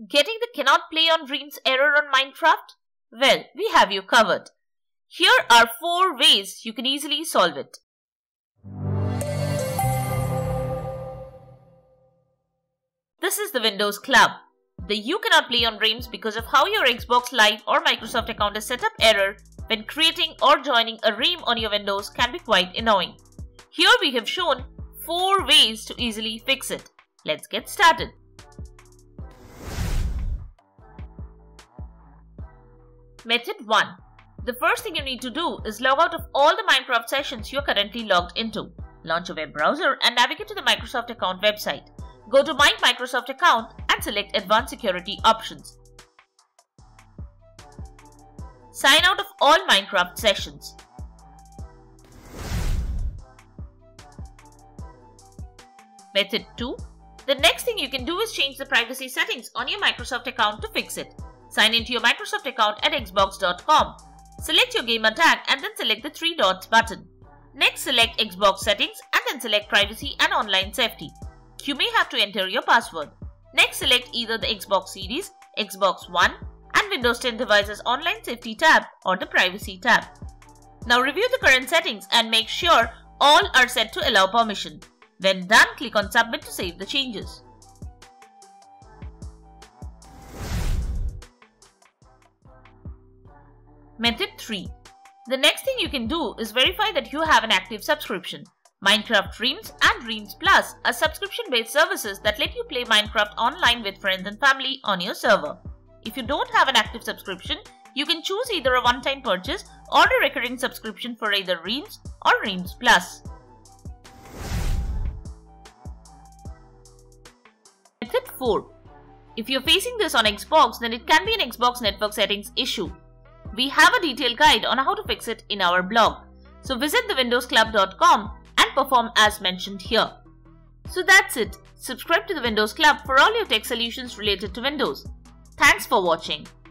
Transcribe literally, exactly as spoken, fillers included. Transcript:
Getting the cannot play on Dreams error on Minecraft? Well, we have you covered. Here are four ways you can easily solve it. This is the Windows Club. The You cannot play on Dreams because of how your Xbox Live or Microsoft account is set up error when creating or joining a Dream on your Windows can be quite annoying. Here we have shown four ways to easily fix it. Let's get started. Method one. The first thing you need to do is log out of all the Minecraft sessions you're currently logged into. Launch a web browser and navigate to the Microsoft account website. Go to My Microsoft Account and select Advanced Security Options. Sign out of all Minecraft sessions. Method two. The next thing you can do is change the privacy settings on your Microsoft account to fix it. Sign into your Microsoft account at xbox dot com. Select your gamer tag and then select the three dots button. Next, select Xbox settings and then select privacy and online safety. You may have to enter your password. Next, select either the Xbox Series, Xbox One and Windows ten devices online safety tab or the privacy tab. Now review the current settings and make sure all are set to allow permission. When done, click on submit to save the changes. Method three. The next thing you can do is verify that you have an active subscription. Minecraft Dreams and Dreams Plus are subscription-based services that let you play Minecraft online with friends and family on your server. If you don't have an active subscription, you can choose either a one-time purchase or a recurring subscription for either Dreams or Dreams Plus. Method four. If you're facing this on Xbox, then it can be an Xbox network settings issue. We have a detailed guide on how to fix it in our blog. So visit the windows club dot com and perform as mentioned here. So that's it. Subscribe to the Windows Club for all your tech solutions related to Windows. Thanks for watching.